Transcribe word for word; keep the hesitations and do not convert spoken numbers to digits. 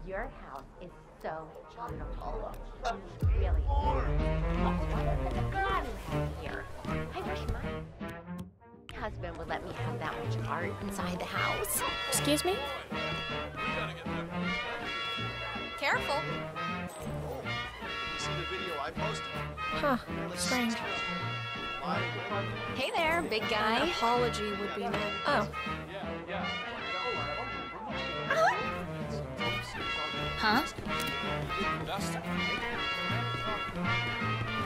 Your house is so beautiful. It really is. Oh, what a God you have here. I wish my husband would let me have that much art inside the house. Excuse me? Careful. Oh, you see the video I posted? Huh, strange. Hey there, big guy. An apology would be meant. Oh. Huh?